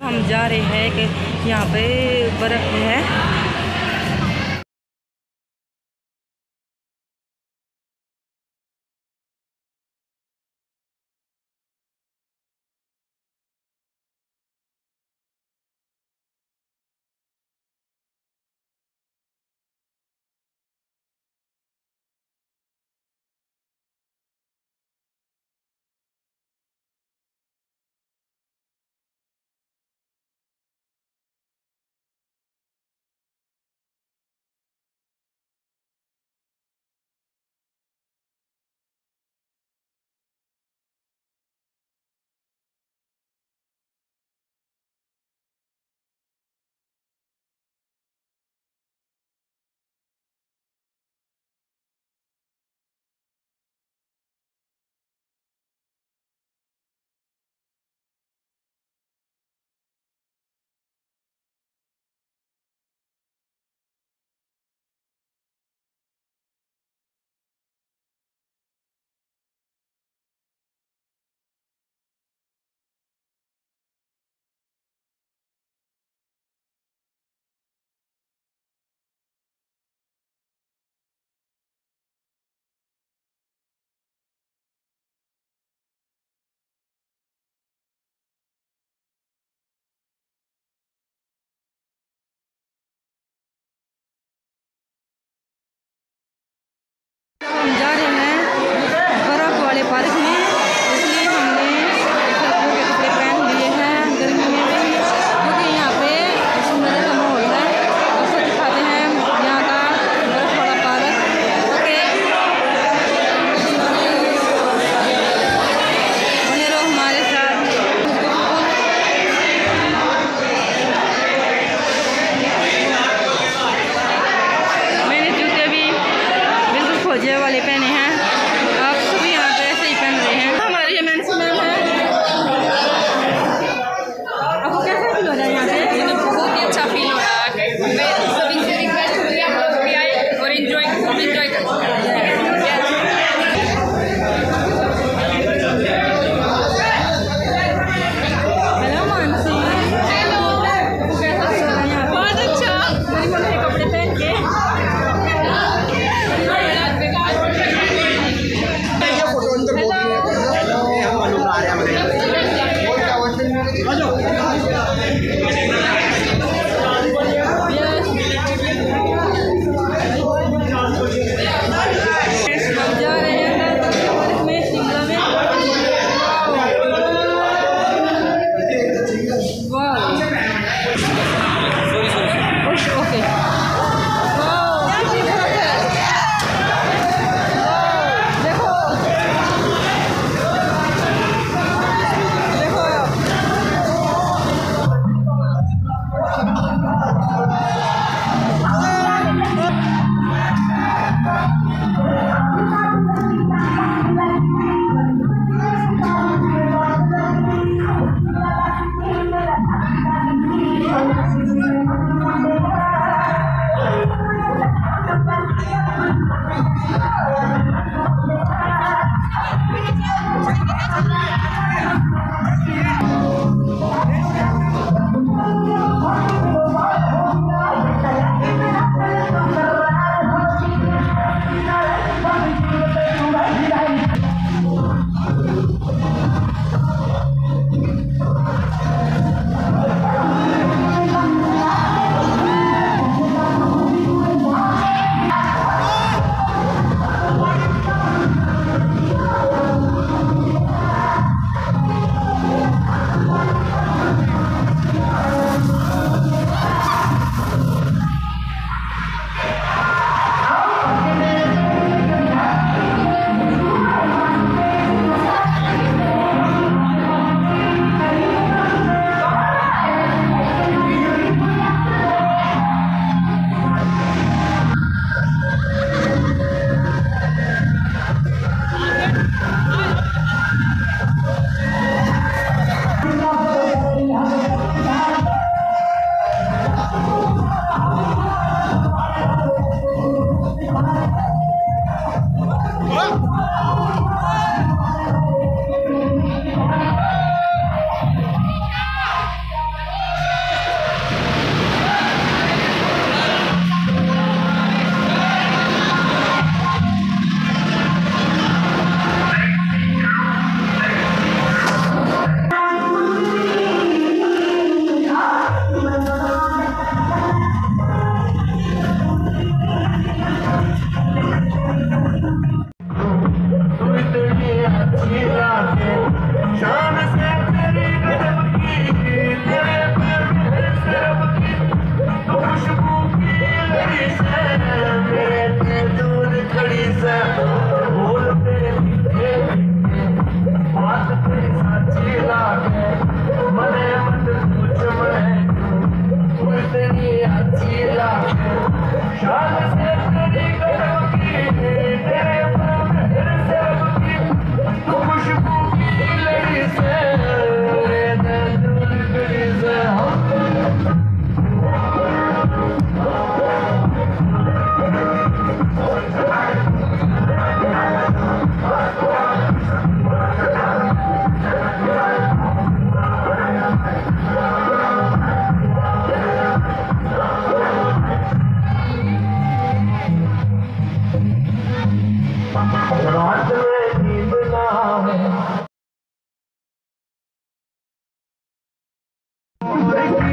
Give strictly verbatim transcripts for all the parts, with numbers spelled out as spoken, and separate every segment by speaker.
Speaker 1: हम जा रहे हैं कि यहाँ पे बर्फ़ है। हम जा रहे हैं बर्फ़ वाले पार्क में, इसलिए हमने सर्दियों के कपड़े पहन लिए हैं गर्मी में भी, क्योंकि यहाँ पे सुंदर का माहौल है। आपको दिखाते हैं यहाँ का बर्फ़ वाला पार्क। ओके, बने रहो हमारे साथ। मैंने जूते भी बिल्कुल खोजे वाले पहने हैं। आप सभी यहाँ पे ऐसे ही पहन रहे हैं। हमारे ये मैंसी मैम है। आपको कैसा फील हो रहा है यहाँ पे?
Speaker 2: मुझे बहुत ही अच्छा फील हो रहा है। मैं सभी से रिक्वेस्ट करूँगी आप लोग भी आए और एंजॉय एंजॉय करें।
Speaker 1: हेलो मानसी।
Speaker 2: हेलो,
Speaker 1: आपको कैसा फील हो रहा है यहाँ पे?
Speaker 2: बहुत अच्छा।
Speaker 1: मेरी मम्मी के कपड़े पहन के। हम जा रहे हैं पार्क में शिमला में। वाह, ओके, वाह, कितनी बर्फ है। वाह, देखो देखो आप।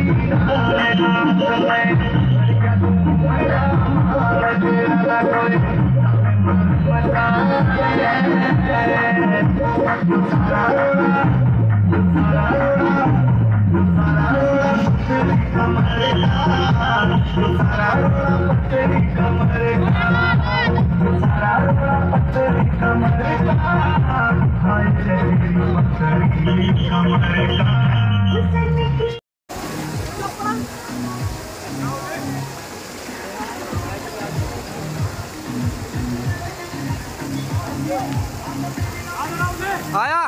Speaker 3: आया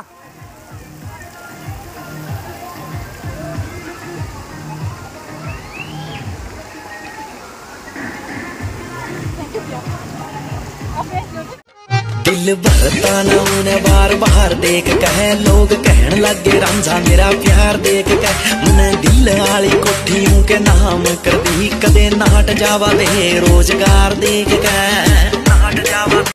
Speaker 4: दिल भरता ना उन्हें बार बार देख कहे लोग कहन लगे रांझा मेरा प्यार देख कह मन दिल वाली कोठियों के नाम कर दी कदे नाट जावा दे रोजगार देख कह नाट जावा